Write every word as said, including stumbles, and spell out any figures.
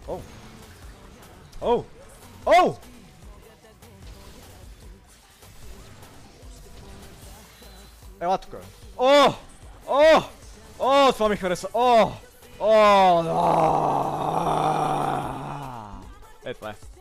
Oh. Oh! Oh! Evo tako. Oh! Oh! Oh, това ми хареса. О! О, да! Е, това е.